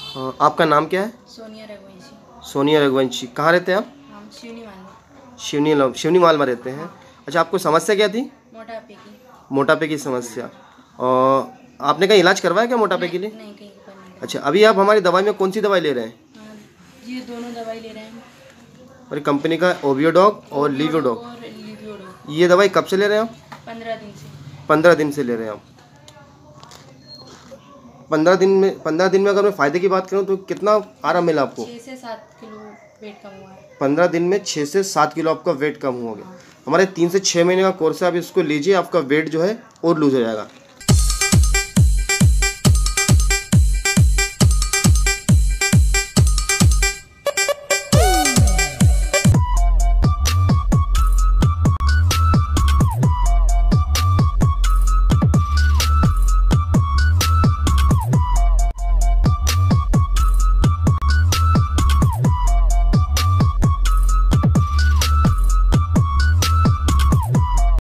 आपका नाम क्या है? सोनिया रघुवंशी। सोनिया रघुवंशी। कहाँ रहते हैं आप? हम शिवनी मान शिवनी माल में रहते हैं। अच्छा, आपको समस्या क्या थी? मोटापे की। मोटापे की समस्या। और आपने कहीं इलाज करवाया क्या मोटापे के लिए? नहीं, कहीं पर नहीं। अच्छा, अभी आप हमारी दवाई में कौन सी दवाई ले रहे हैं? हाँ, ये दोनों दवाई ले रहे हैं। हमारी कंपनी का ओबियोडॉग और लिवियोडॉग। और लिवियोडॉग। ये दवाई कब से ले रहे हैं आप? 15 दिन से। 15 दिन से ले रहे हैं आप। 15 दिन में अगर मैं फ़ायदे की बात करूं तो कितना आराम मिला आपको? 6 से 7 किलो वेट कम हुआ है। 15 दिन में 6 से 7 किलो आपका वेट कम हो गया। हमारे 3 से 6 महीने का कोर्स है, आप इसको लीजिए, आपका वेट जो है और लूज हो जाएगा।